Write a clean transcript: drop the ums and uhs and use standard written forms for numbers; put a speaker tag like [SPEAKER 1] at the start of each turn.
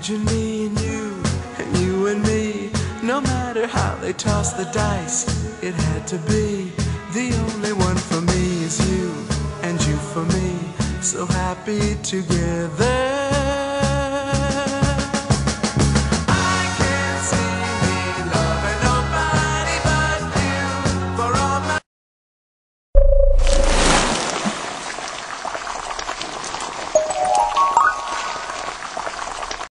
[SPEAKER 1] Imagine me and you and me. No matter how they toss the dice, it had to be. The only one for me is you, and you for me. So happy together.